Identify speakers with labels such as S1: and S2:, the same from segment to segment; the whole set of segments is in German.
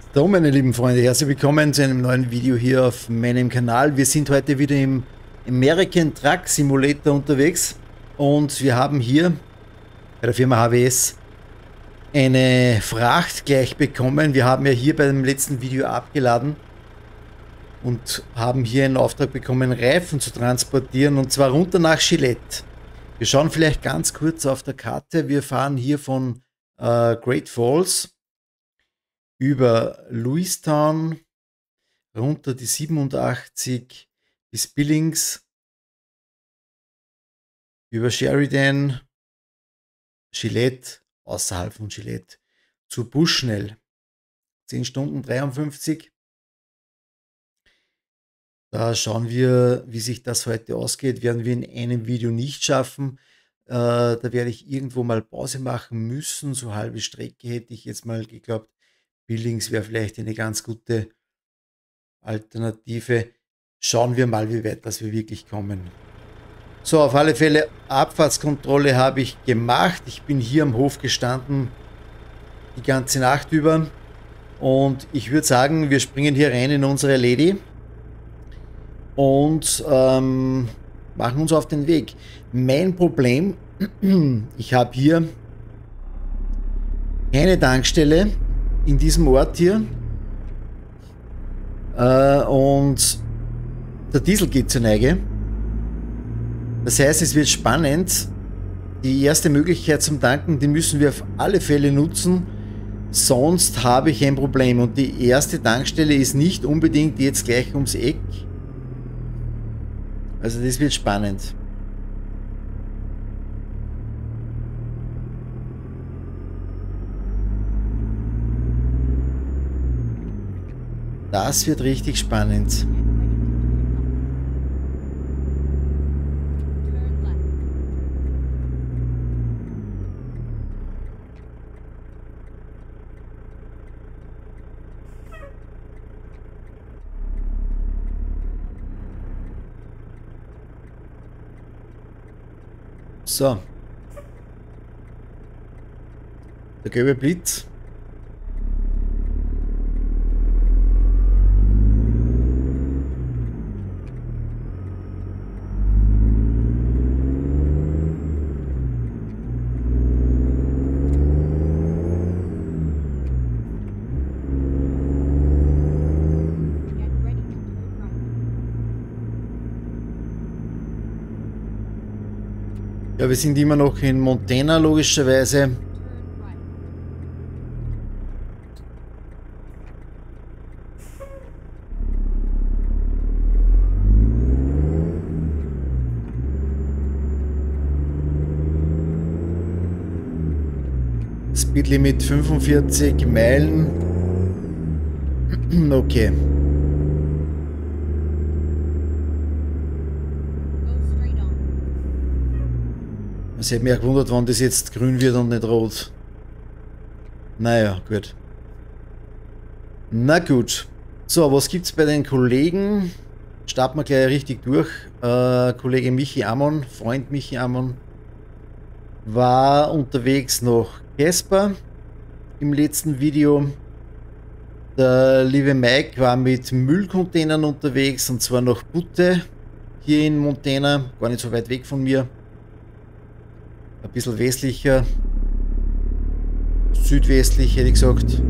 S1: So, meine lieben Freunde, herzlich willkommen zu einem neuen Video hier auf meinem Kanal. Wir sind heute wieder im American Truck Simulator unterwegs und wir haben hier bei der Firma HWS eine Fracht gleich bekommen. Wir haben ja hier beim letzten Video abgeladen und haben hier einen Auftrag bekommen, Reifen zu transportieren, und zwar runter nach Gillette. Wir schauen vielleicht ganz kurz auf der Karte. Wir fahren hier von Great Falls über Lewistown, runter die 87 bis Billings, über Sheridan, Gillette, außerhalb von Gillette, zu Bushnell. 10 Stunden 53. Da schauen wir, wie sich das heute ausgeht. Werden wir in einem Video nicht schaffen. Da werde ich irgendwo mal Pause machen müssen. So halbe Strecke hätte ich jetzt mal geglaubt. Billings wäre vielleicht eine ganz gute Alternative. Schauen wir mal, wie weit das wir wirklich kommen. So, auf alle Fälle, Abfahrtskontrolle habe ich gemacht. Ich bin hier am Hof gestanden die ganze Nacht über. Und ich würde sagen, wir springen hier rein in unsere Lady und machen uns auf den Weg. Mein Problem, ich habe hier keine Tankstelle in diesem Ort hier und der Diesel geht zur Neige. Das heißt, es wird spannend. Die erste Möglichkeit zum Tanken, die müssen wir auf alle Fälle nutzen, sonst habe ich ein Problem. Und die erste Tankstelle ist nicht unbedingt jetzt gleich ums Eck. Also das wird spannend. Das wird richtig spannend. So. Der gelbe Blitz. Ja, wir sind immer noch in Montana, logischerweise. Speedlimit 45 Meilen. Okay. Es hätte mich auch gewundert, wann das jetzt grün wird und nicht rot. Naja, gut. Na gut. So, was gibt's bei den Kollegen? Starten wir gleich richtig durch. Kollege Michi Amon, Freund Michi Amon, war unterwegs nach Casper im letzten Video. Der liebe Mike war mit Müllcontainern unterwegs, und zwar nach Butte hier in Montana, gar nicht so weit weg von mir. Ein bisschen westlicher, südwestlich hätte ich gesagt.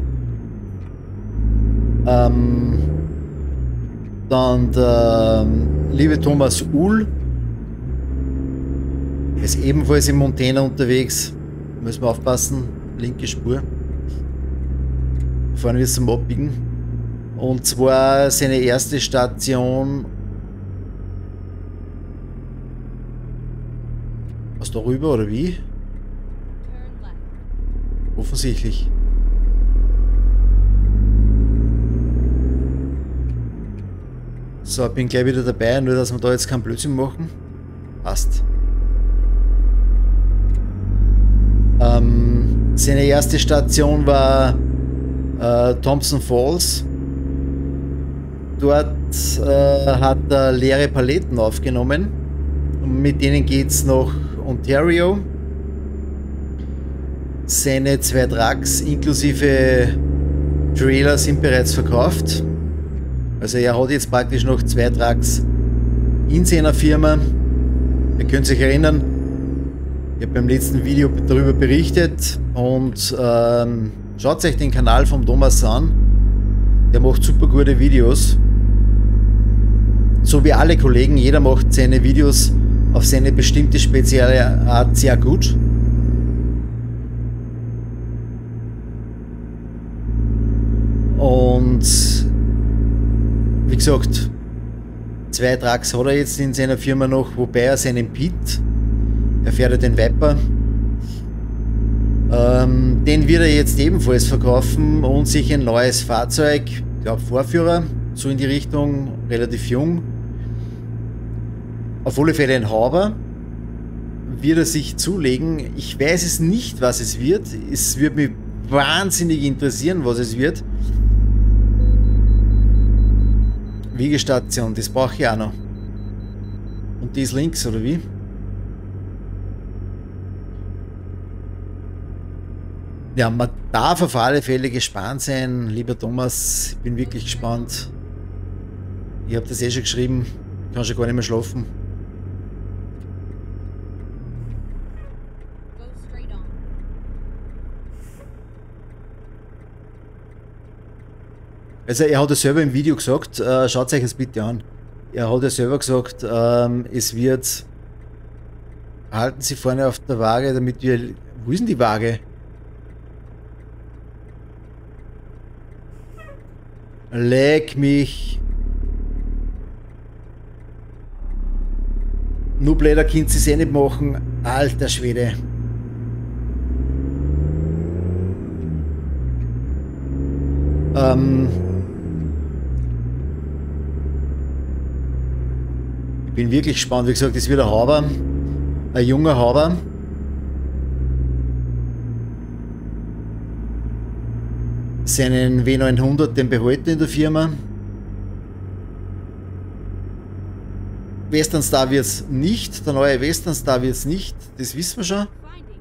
S1: Dann der liebe Thomas Uhl ist ebenfalls in Montana unterwegs. Müssen wir aufpassen, linke Spur. Fahren wir zum Abbiegen. Und zwar seine erste Station. Was, darüber oder wie? Offensichtlich. So, bin gleich wieder dabei, nur dass wir da jetzt keinen Blödsinn machen. Passt. Seine erste Station war Thompson Falls. Dort hat er leere Paletten aufgenommen. Und mit denen geht es nach Ontario. Seine 2 Trucks inklusive Trailer sind bereits verkauft. Also er hat jetzt praktisch noch 2 Trucks in seiner Firma. Ihr könnt euch erinnern, ich habe beim letzten Video darüber berichtet und schaut euch den Kanal vom Thomas an. Der macht super gute Videos. So wie alle Kollegen, jeder macht seine Videos auf seine bestimmte spezielle Art sehr gut. Und wie gesagt, 2 Trucks hat er jetzt in seiner Firma noch, wobei er seinen Pit, er fährt ja den Viper, den wird er jetzt ebenfalls verkaufen und sich ein neues Fahrzeug, ich glaube Vorführer, so in die Richtung, relativ jung, auf alle Fälle ein Hauber, wird er sich zulegen. Ich weiß es nicht, was es wird. Es wird mich wahnsinnig interessieren, was es wird. Wiegestation, das brauche ich auch noch. Und die ist links, oder wie? Ja, man darf auf alle Fälle gespannt sein, lieber Thomas. Ich bin wirklich gespannt. Ich habe das eh schon geschrieben. Ich kann schon gar nicht mehr schlafen. Also er hat ja selber im Video gesagt, schaut euch das bitte an. Er hat ja selber gesagt, es wird... Halten Sie vorne auf der Waage, damit wir... Wo ist denn die Waage? Leck mich. Nur blöder könnt ihr es eh nicht machen. Alter Schwede. Ich bin wirklich gespannt. Wie gesagt, das wird ein Hauber. Ein junger Hauber. Seinen W900, den behält er in der Firma. Western Star wird es nicht. Der neue Western Star wird es nicht. Das wissen wir schon.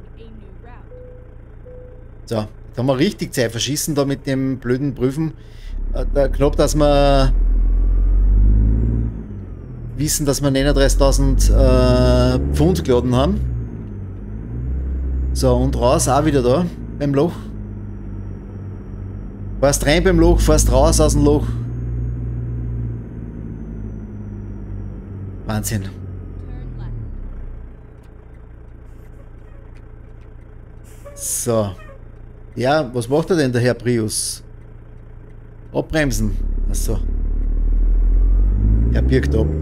S1: So, jetzt haben wir richtig Zeit verschissen da mit dem blöden Prüfen. Knapp, dass wir wissen, dass wir 39.000 Pfund geladen haben. So, und raus auch wieder da beim Loch. Fährst rein beim Loch, fährst raus aus dem Loch. Wahnsinn. So. Ja, was macht er denn, der Herr Prius? Abbremsen. Achso. Er birgt ab.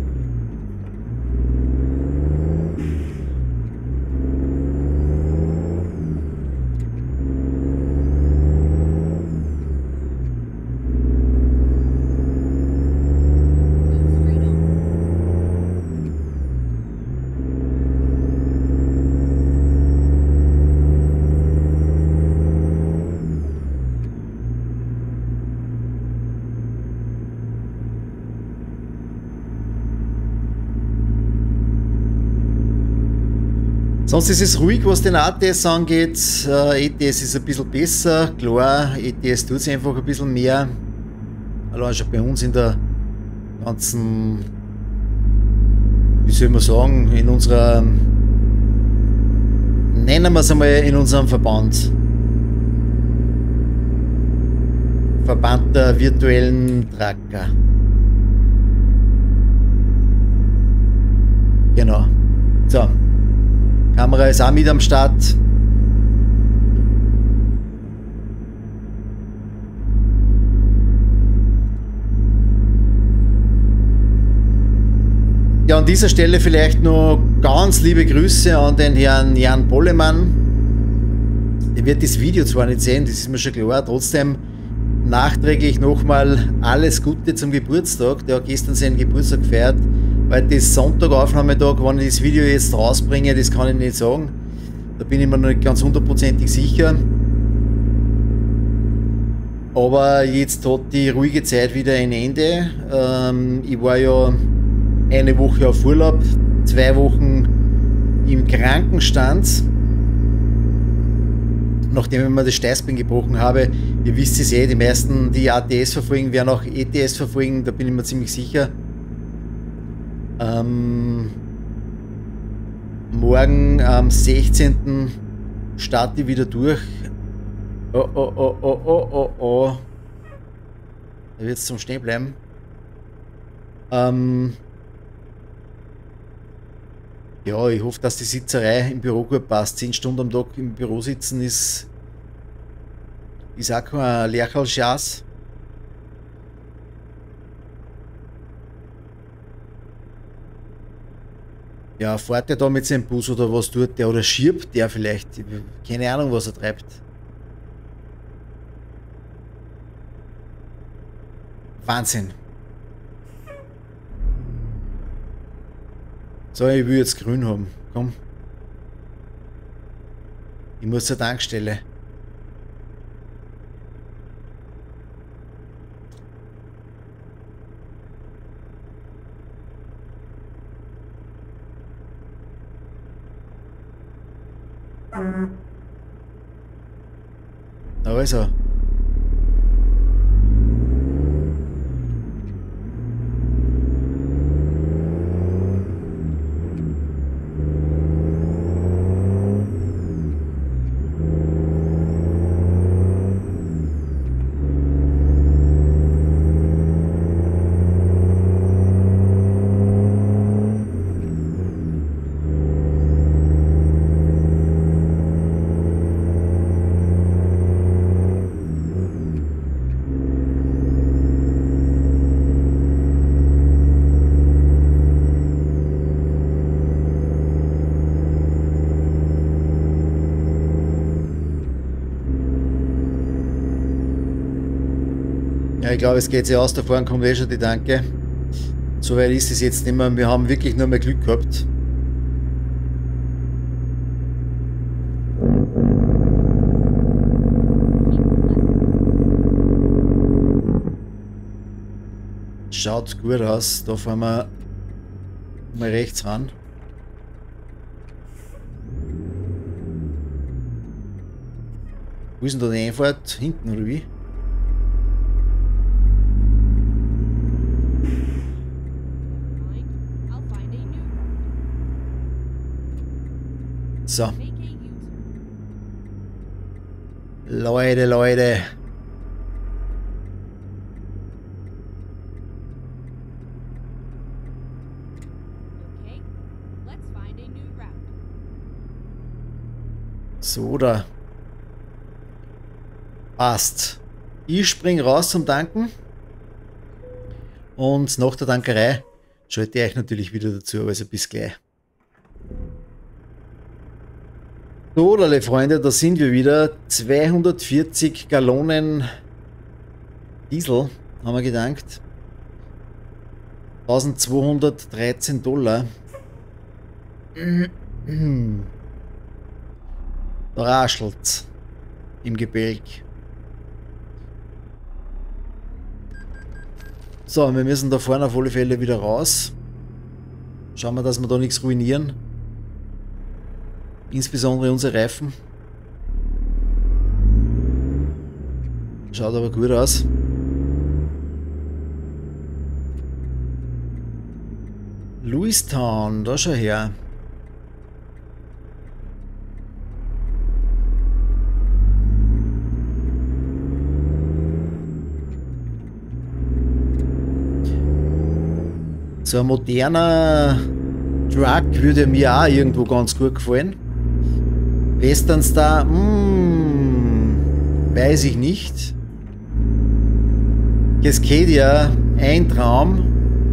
S1: Sonst ist es ruhig, was den ATS angeht. ETS ist ein bisschen besser, klar, ETS tut es einfach ein bisschen mehr. Allein schon bei uns in der ganzen, wie soll man sagen, in unserer, nennen wir es einmal, in unserem Verband. Verband der virtuellen Trucker. Genau. So. Kamera ist auch mit am Start. Ja, an dieser Stelle vielleicht noch ganz liebe Grüße an den Herrn Jan Bollemann. Der wird das Video zwar nicht sehen, das ist mir schon klar, trotzdem nachträglich nochmal alles Gute zum Geburtstag. Der hat gestern seinen Geburtstag gefeiert. Heute ist Sonntag, Aufnahmetag. Wann ich das Video jetzt rausbringe, das kann ich nicht sagen. Da bin ich mir noch nicht ganz hundertprozentig sicher. Aber jetzt hat die ruhige Zeit wieder ein Ende. Ich war ja eine Woche auf Urlaub, 2 Wochen im Krankenstand. nachdem ich mir das Steißbein gebrochen habe. Ihr wisst es eh, die meisten, die ATS verfolgen, werden auch ETS verfolgen, da bin ich mir ziemlich sicher. Morgen am 16. starte ich wieder durch. Oh, oh, oh, oh, oh, oh, oh. Da wird es zum Stehen bleiben. Ja, ich hoffe, dass die Sitzerei im Büro gut passt. 10 Stunden am Tag im Büro sitzen ist auch kein Lercherl-Schatz. Ja, fährt der da mit seinem Bus oder was tut der? Oder schiebt der vielleicht? Keine Ahnung, was er treibt. Wahnsinn. So, ich will jetzt grün haben. Komm. Ich muss zur Tankstelle. Also. Ja, ich glaube, es geht sich aus, da vorne kommt eh schon die Tanke. So weit ist es jetzt nicht mehr. Wir haben wirklich nur mehr Glück gehabt. Schaut gut aus. Da fahren wir mal rechts ran. Wo ist denn da die Einfahrt? Hinten oder wie? So. Leute. So, da. Passt. Ich spring raus zum Tanken. Und nach der Tankerei schalte ich euch natürlich wieder dazu, also bis gleich. So, alle Freunde, da sind wir wieder. 240 Gallonen Diesel haben wir getankt. 1213 $. Da raschelt's im Gebälk. So, wir müssen da vorne auf alle Fälle wieder raus. Schauen wir, dass wir da nichts ruinieren. Insbesondere unsere Reifen. Schaut aber gut aus. Lewistown, da schau her. So ein moderner Truck würde mir auch irgendwo ganz gut gefallen. Western Star, weiß ich nicht. Cascadia, ein Traum.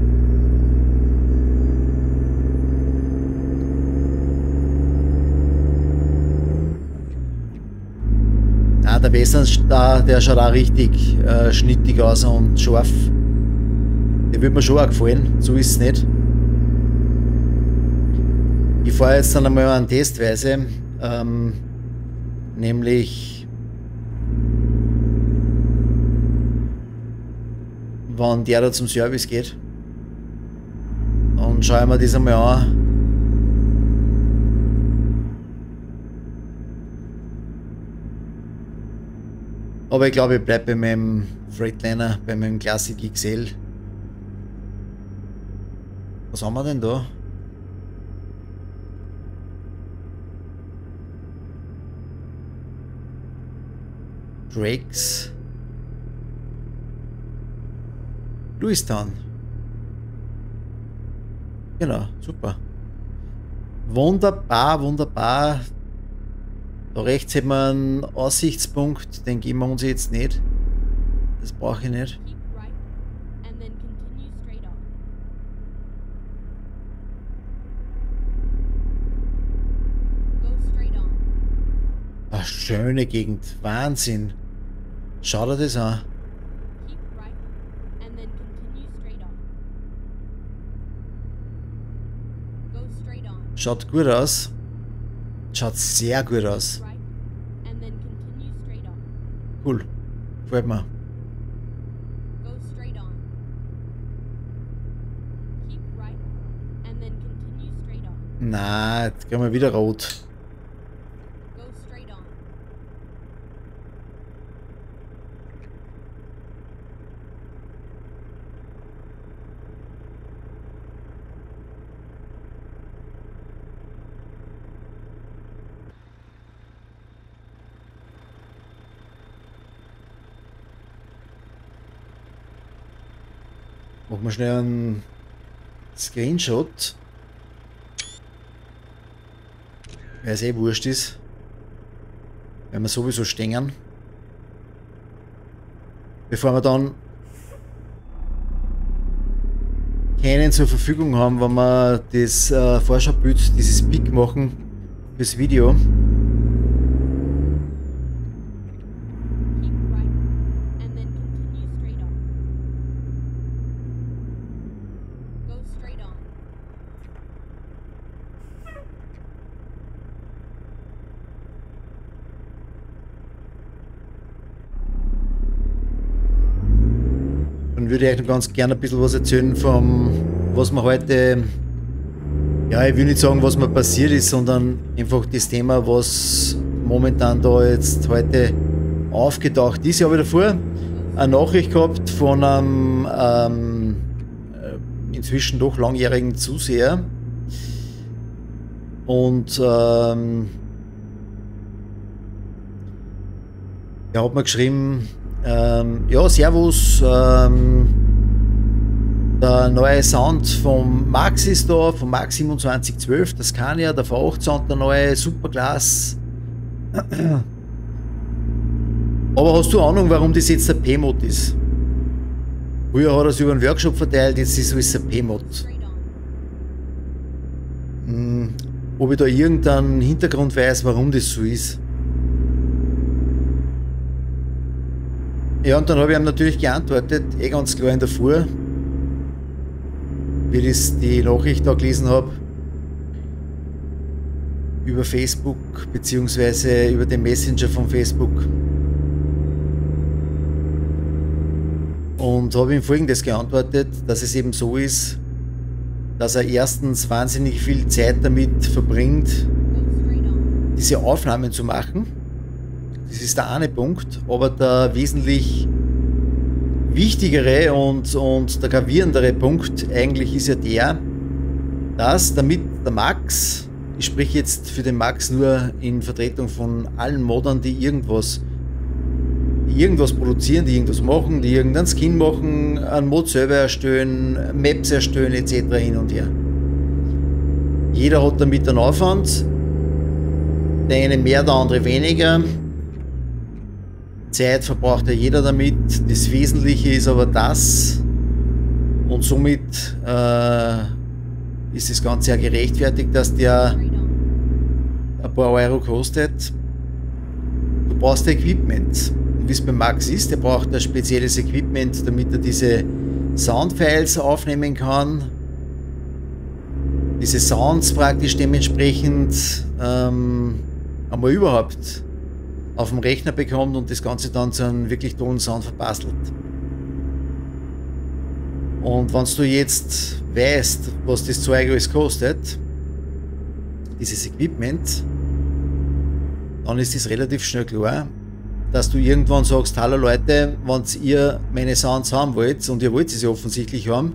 S1: Ah, der Western Star, der schaut auch richtig schnittig aus und scharf. Der würde mir schon auch gefallen, so ist es nicht. Ich fahre jetzt dann einmal eine Testweise, nämlich wann der da zum Service geht. Und schaue ich mir das einmal an. Aber ich glaube, ich bleibe bei meinem Freightliner, bei meinem Classic XL. Was haben wir denn da? Drakes. Lewistown. Genau, super. Wunderbar, wunderbar. Da rechts hätten wir einen Aussichtspunkt, den geben wir uns jetzt nicht. Das brauche ich nicht. Eine schöne Gegend, Wahnsinn. Schau dir das an. Schaut gut aus. Schaut sehr gut aus. Cool. Gefällt mir. Na, jetzt gehen wir wieder rot. Machen wir schnell einen Screenshot. Weil es eh wurscht ist. Wenn wir sowieso stehen. Bevor wir dann keinen zur Verfügung haben, wenn wir das Vorschaubild, dieses Pick machen fürs Video. Dann würde ich euch noch ganz gerne ein bisschen was erzählen vom, was mir heute, ja, ich will nicht sagen, was mir passiert ist, sondern einfach das Thema, was momentan da jetzt heute aufgetaucht ist. Ich habe davor eine Nachricht gehabt von einem inzwischen doch langjährigen Zuseher und er hat mir geschrieben, ja, servus, der neue Sound vom Max ist da, vom Max 2712, das kann ja, der V8 Sound, der neue Superclass. Aber hast du Ahnung, warum das jetzt der P-Mod ist? Früher hat er es über einen Workshop verteilt, jetzt ist es ein P-Mod. Ob ich da irgendeinen Hintergrund weiß, warum das so ist? Ja, und dann habe ich ihm natürlich geantwortet, eh ganz klar in der Früh, wie ich die Nachricht da gelesen habe, über Facebook beziehungsweise über den Messenger von Facebook. Und habe ihm Folgendes geantwortet, dass es eben so ist, dass er erstens wahnsinnig viel Zeit damit verbringt, diese Aufnahmen zu machen. Das ist der eine Punkt, aber der wesentlich wichtigere und der gravierendere Punkt eigentlich ist ja der, dass damit der Max, ich spreche jetzt für den Max nur in Vertretung von allen Moddern, die irgendwas produzieren, die irgendwas machen, die irgendeinen Skin machen, einen Mod selber erstellen, Maps erstellen etc. hin und her. Jeder hat damit einen Aufwand, der eine mehr, der andere weniger. Zeit verbraucht ja jeder damit. Das Wesentliche ist aber das, und somit ist das Ganze ja gerechtfertigt, dass der ein paar Euro kostet. Du brauchst Equipment. Und wie es beim Max ist, der braucht ein spezielles Equipment, damit er diese Soundfiles aufnehmen kann. Diese Sounds praktisch dementsprechend einmal überhaupt auf dem Rechner bekommt und das Ganze dann zu einem wirklich tollen Sound verbastelt. Und wenn du jetzt weißt, was das Zeug alles kostet, dieses Equipment, dann ist das relativ schnell klar, dass du irgendwann sagst, hallo Leute, wenn ihr meine Sounds haben wollt und ihr wollt sie offensichtlich haben,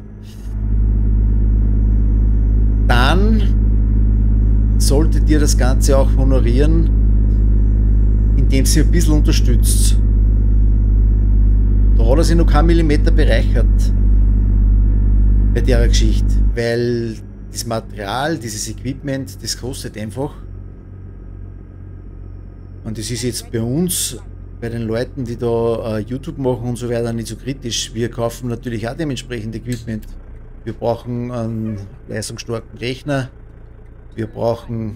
S1: dann solltet ihr das Ganze auch honorieren, indem ihr ein bisschen unterstützt. Da hat er sich noch keinen Millimeter bereichert bei der Geschichte, weil das Material, dieses Equipment, das kostet einfach. Und das ist jetzt bei uns, bei den Leuten, die da YouTube machen und so weiter, nicht so kritisch. Wir kaufen natürlich auch dementsprechend Equipment. Wir brauchen einen leistungsstarken Rechner, wir brauchen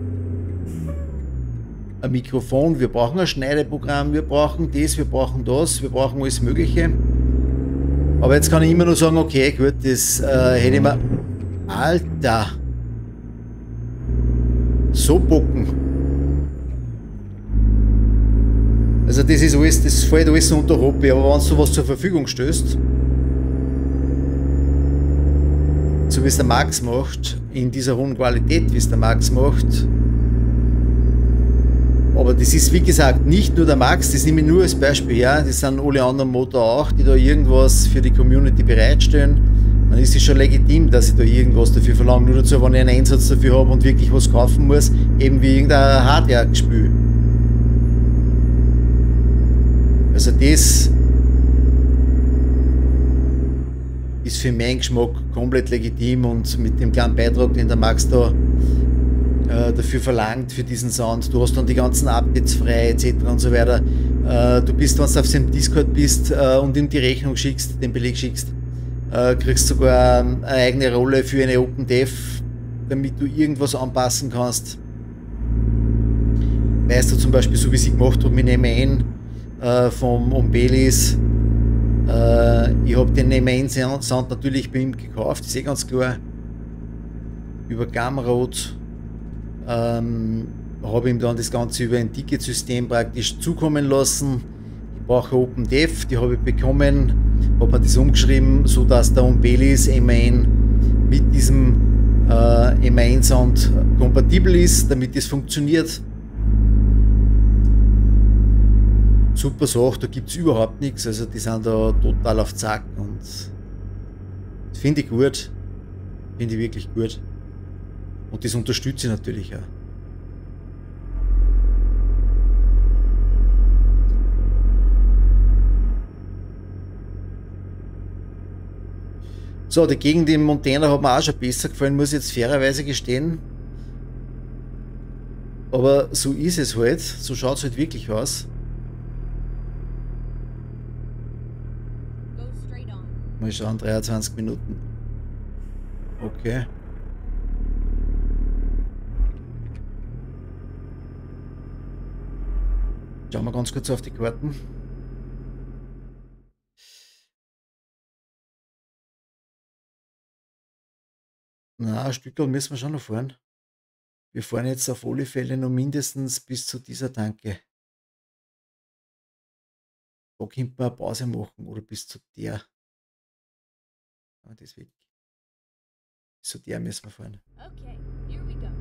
S1: ein Mikrofon, wir brauchen ein Schneideprogramm, wir brauchen das, wir brauchen das, wir brauchen alles Mögliche. Aber jetzt kann ich immer nur sagen, okay, gut, das hätte ich mir... Alter! So bocken. Also das ist alles, das fällt alles unter Hobby, aber wenn du sowas zur Verfügung stößt, so wie es der Max macht, in dieser hohen Qualität, wie es der Max macht, aber das ist wie gesagt nicht nur der Max, das nehme ich nur als Beispiel her, das sind alle anderen Motor auch, die da irgendwas für die Community bereitstellen, dann ist es schon legitim, dass ich da irgendwas dafür verlange, nur dazu, wenn ich einen Einsatz dafür habe und wirklich was kaufen muss, eben wie irgendein Hardware-Gespül. Also das ist für meinen Geschmack komplett legitim und mit dem kleinen Beitrag, den der Max da dafür verlangt, für diesen Sound, du hast dann die ganzen Updates frei etc. und so weiter. Du bist, wenn du auf seinem Discord bist und ihm die Rechnung schickst, den Beleg schickst, kriegst sogar eine eigene Rolle für eine OpenDev, damit du irgendwas anpassen kannst. Weißt du zum Beispiel, so wie ich gemacht habe mit dem MAN vom Ombelis, ich habe den MAN Sound natürlich bei ihm gekauft, ist eh ganz klar, über Gumroad, habe ihm dann das Ganze über ein Ticketsystem praktisch zukommen lassen. Ich brauche OpenDev, die habe ich bekommen, habe mir das umgeschrieben, so dass der Ombelis MAN mit diesem MAN Sound kompatibel ist, damit es funktioniert. Super Sache, da gibt es überhaupt nichts, also die sind da total auf Zack und das finde ich gut, finde ich wirklich gut und das unterstütze ich natürlich auch. So, die Gegend im Montana hat mir auch schon besser gefallen, muss ich jetzt fairerweise gestehen, aber so ist es halt, so schaut es halt wirklich aus. Mal schauen, 23 Minuten. Okay. Schauen wir ganz kurz auf die Karten. Na, ein Stückchen müssen wir schon noch fahren. Wir fahren jetzt auf alle Fälle noch mindestens bis zu dieser Tanke. Da könnte man eine Pause machen oder bis zu der. Deswegen. Zu der müssen wir fahren. Okay, here we go.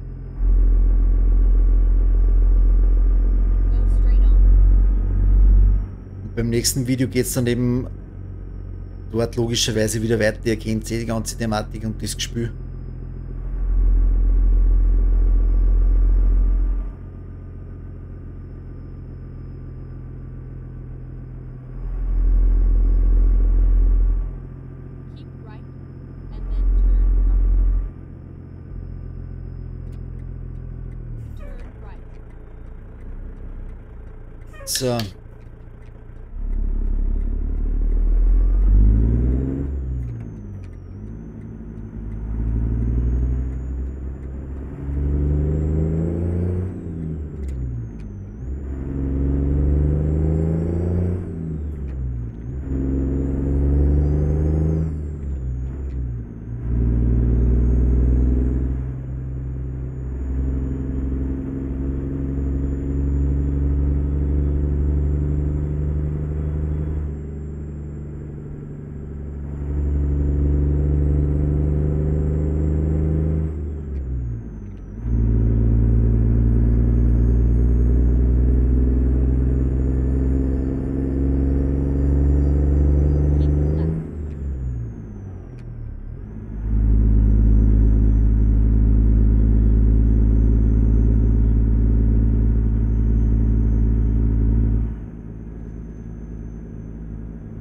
S1: Go straight on. Und beim nächsten Video geht es dann eben dort logischerweise wieder weiter. Ihr kennt die ganze Thematik und das Gespür. So.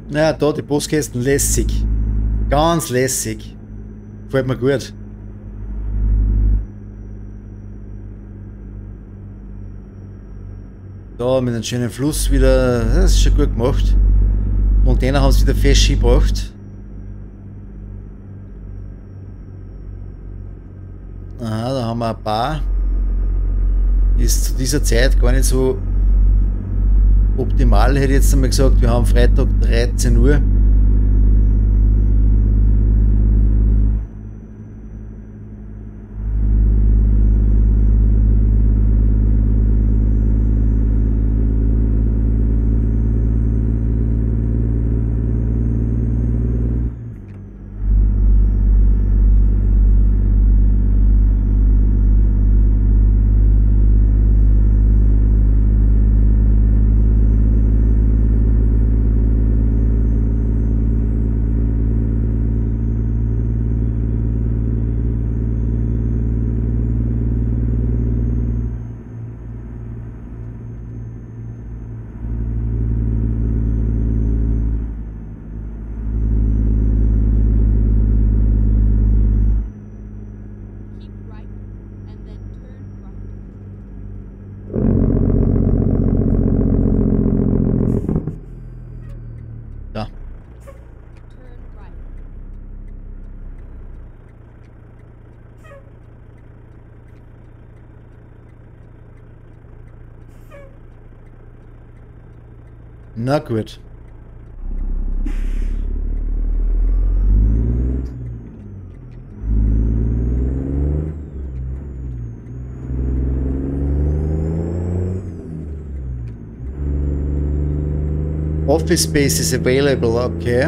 S1: Naja, da die Postkästen lässig. Ganz lässig. Gefällt mir gut. Da mit einem schönen Fluss wieder. Das ist schon gut gemacht. Montana haben es wieder fest gebracht. Aha, da haben wir ein Bar. Ist zu dieser Zeit gar nicht so optimal, hätte ich jetzt einmal gesagt. Wir haben Freitag 13 Uhr. Da. Na gut. Office space is available, okay.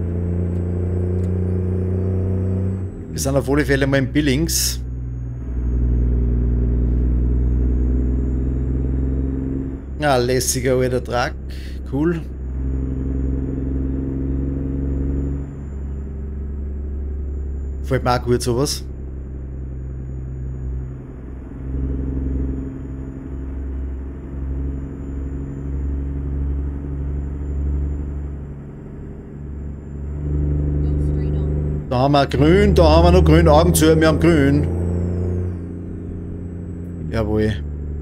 S1: Wir sind auf alle Fälle mal in Billings. Ja, lässiger alter Truck. Cool. Gefällt mir auch gut sowas. Da haben wir grün, da haben wir noch grün. Augen zu, wir haben grün. Jawohl.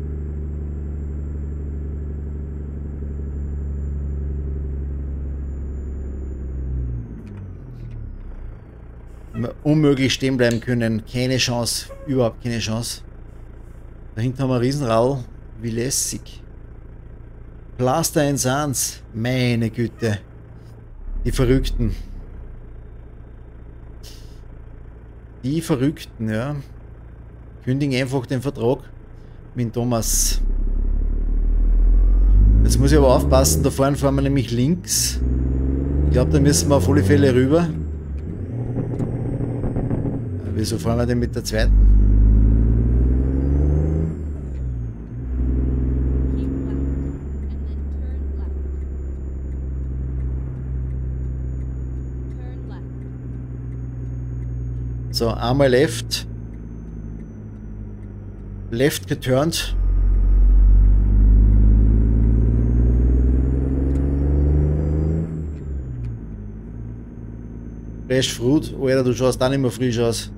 S1: Unmöglich stehen bleiben können. Keine Chance. Überhaupt keine Chance. Da hinten haben wir einen Riesenrall. Wie lässig. Plaster in Sans. Meine Güte. Die Verrückten. Die Verrückten, ja. Kündigen einfach den Vertrag mit Thomas. Jetzt muss ich aber aufpassen, da vorne fahren wir nämlich links. Ich glaube, da müssen wir auf alle Fälle rüber. Wieso fahren wir denn mit der zweiten? So, einmal left. Left geturnt. Fresh Fruit. Alter, du schaust auch nicht mehr frisch aus.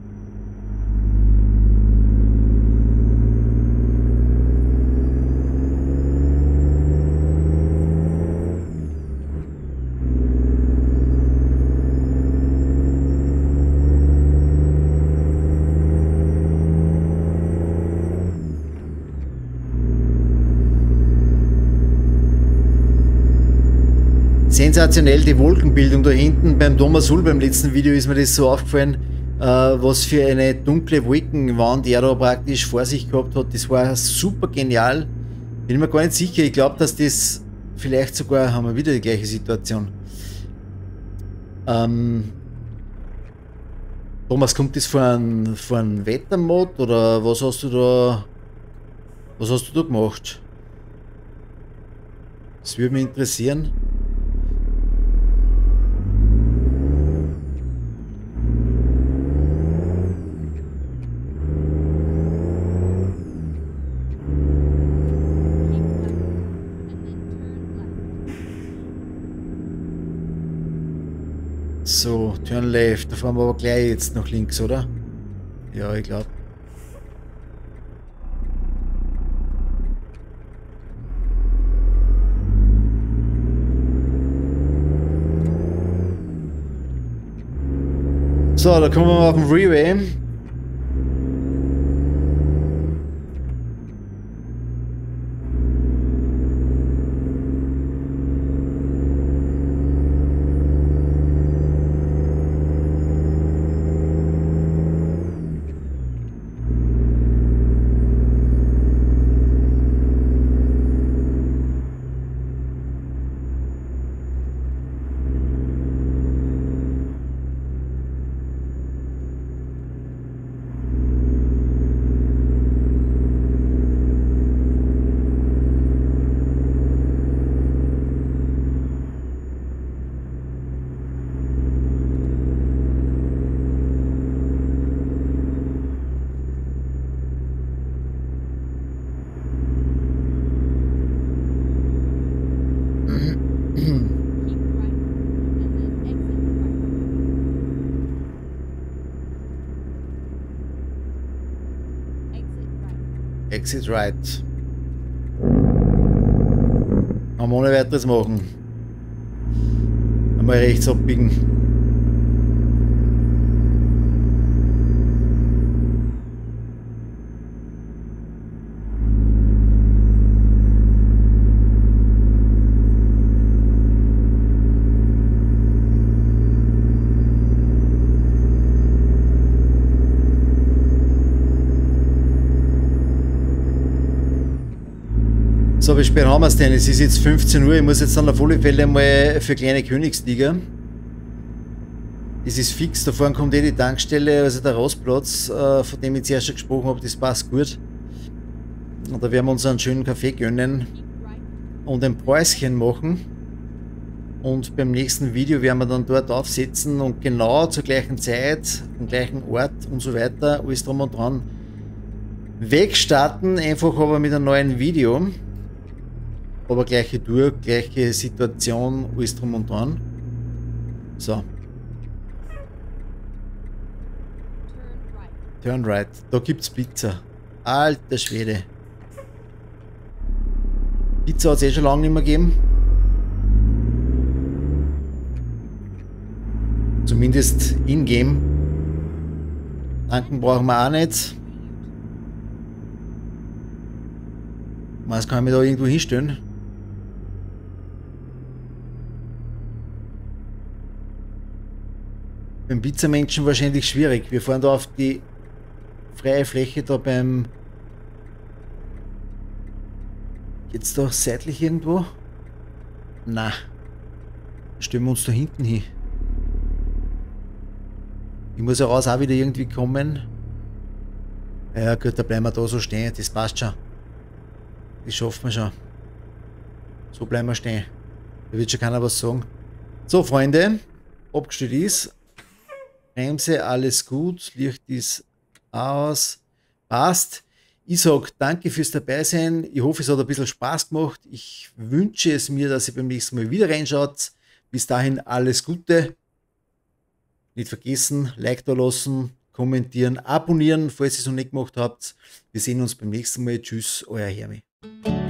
S1: Sensationell die Wolkenbildung da hinten. Beim Thomas Hull beim letzten Video ist mir das so aufgefallen, was für eine dunkle Wolkenwand er da praktisch vor sich gehabt hat. Das war super genial. Bin mir gar nicht sicher. Ich glaube, dass das vielleicht sogar, haben wir wieder die gleiche Situation. Thomas, kommt das von einem Wettermod oder was hast du da gemacht? Das würde mich interessieren. So, turn left. Da fahren wir aber gleich jetzt nach links, oder? Ja, ich glaube. So, da kommen wir mal auf den Freeway. Exit right. Kann man ohne weiteres machen. Einmal rechts abbiegen. So, wie spät haben wir es denn? Es ist jetzt 15 Uhr. Ich muss jetzt dann auf alle Fälle mal für kleine Königsliga. Es ist fix, da vorne kommt die Tankstelle, also der Rastplatz, von dem ich zuerst schon gesprochen habe, das passt gut. Und da werden wir uns einen schönen Kaffee gönnen und ein Päuschen machen. Und beim nächsten Video werden wir dann dort aufsetzen und genau zur gleichen Zeit, am gleichen Ort und so weiter, alles drum und dran, wegstarten, einfach aber mit einem neuen Video. Aber gleiche Tour, gleiche Situation, alles drum und dran. So. Turn right. Da gibt's Pizza. Alter Schwede. Pizza hat es eh schon lange nicht mehr gegeben. Zumindest in-game. Tanken brauchen wir auch nicht. Was kann ich mir da irgendwo hinstellen? Beim Pizzamenschen wahrscheinlich schwierig. Wir fahren da auf die freie Fläche da beim... Geht's da seitlich irgendwo? Na. Stellen wir uns da hinten hin. Ich muss ja raus auch wieder irgendwie kommen. Ja gut, da bleiben wir da so stehen. Das passt schon. Das schaffen wir schon. So bleiben wir stehen. Da wird schon keiner was sagen. So, Freunde. Abgestellt ist. Bremse, alles gut. Licht ist aus. Passt. Ich sage danke fürs Dabeisein. Ich hoffe, es hat ein bisschen Spaß gemacht. Ich wünsche es mir, dass ihr beim nächsten Mal wieder reinschaut. Bis dahin alles Gute. Nicht vergessen, Like da lassen, kommentieren, abonnieren, falls ihr es noch nicht gemacht habt. Wir sehen uns beim nächsten Mal. Tschüss, euer Hermi.